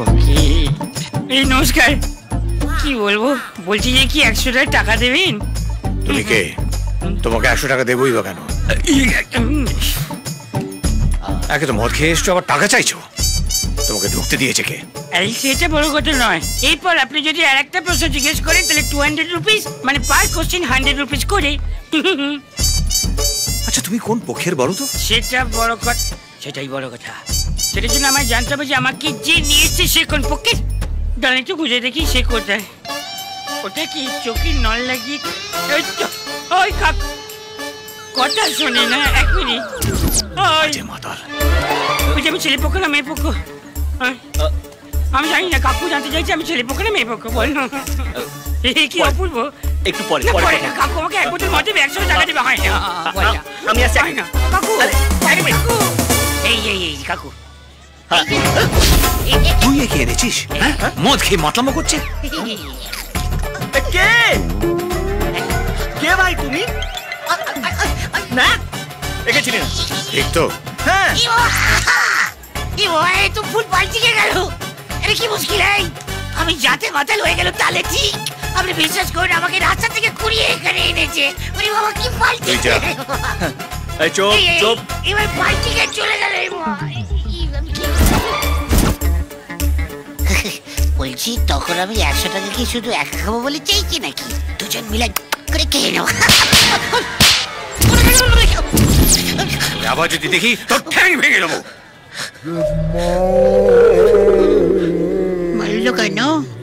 এই নমস্কার, কি বলবো, বলছি যে কি 100 টাকা দেবেন? তুমি কে? তোমাকে 100 টাকা দেবই বা কেন? একে তো মদ খেয়ে এসছো, আবার টাকা চাইছো। তোমাকে ঢুকতে দিয়েছে কে? সেটা বড় কথা নয়। এরপর আপনি যদি আর একটা প্রশ্ন জিজ্ঞেস করেন তাহলে 200 রুপিস, মানে পার কোশ্চেন 100 রুপিস করে। আচ্ছা তুমি কোন পক্ষের বলো তো? সেটা বড় কথা, সেটাই বড় কথা। সেটার জন্য আমায় জানতে হবে যে আমাকে যে নিয়ে এসছে সে কোন পক্ষের। দাঁড়ান একটু খুঁজে দেখি সে কোথায়। ওটা কি চোখের নল লাগিয়ে? ওই কাকু কথা শোনে না, 1 মিনিট। ওই যে আমি ছেলে পক্ষ না মেয়ে পক্ষ? আমি জানি না, কাকু জানতে চাইছে আমি ছেলে পক্ষ না মেয়ে পক্ষ। বল না, কি অপূর্ব। একটু পরে কাকু আমাকে 1 বোতল মদ দেবে, 100 টাকা দেবে। হয় না, আমি আসছি না কাকু। এই কাকু, তুই একে এনেছিস? মদ খেয়ে মাতলামো করছে। কে কে ভাই তুমি? না একে চিনি না। ঠিক তো? হ্যাঁ। এই তো ফুল পাল্টে গেল। আরে কি মুশকিল! আমি যাতে মাতাল হয়ে গেল তাহলে ঠিক। আপনি বিশ্বাস করুন, আমাকে রাস্তা থেকে কুড়িয়ে এখানে এনেছে। ওরে বাবা কি পাল্টে গেল! এই চুপ চুপ, এবার পাল্টে গিয়ে চলে গেল। বলছি তখন আমি 100 টাকা কি শুধু একা খাবো বলে চাইছি নাকি? দুজন মিলে করে খেয়ে নেব। আবার যদি দেখি তোর ঠ্যাং ভেঙে দেবো। মারলো কেন?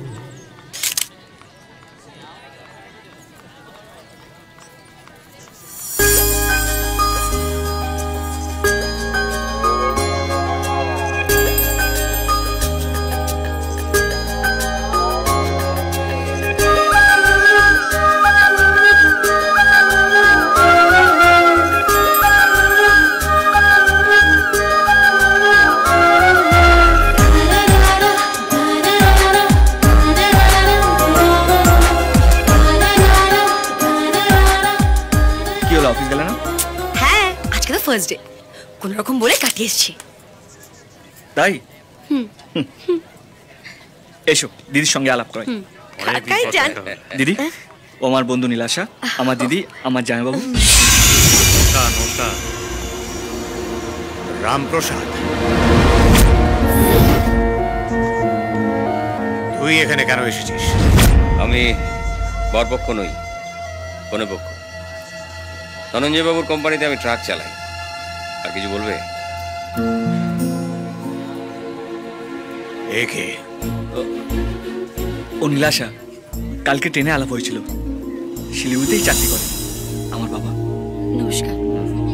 ফার্স্ট ডে কোন রকম বলে কাটিয়ে এসেছি। তাই? এসো দিদির সঙ্গে আলাপ করাই। কাকাই জান। দিদি ও আমার বন্ধু নীলাশা, আমার দিদি, আমার জামাইবাবু। নমস্কার। রামপ্রসাদ, তুই এখানে কেন এসেছিস? আমি বরপক্ষ নই, কোন পক্ষ। ধনঞ্জয় বাবুর কোম্পানিতে আমি ট্রাক চালাই। আর কিছু বলবে? একে ও নীলাশা, কালকে ট্রেনে আলাপ হয়েছিল। শিলিগুড়িতেই চাকরি করে আমার বাবা। নমস্কার।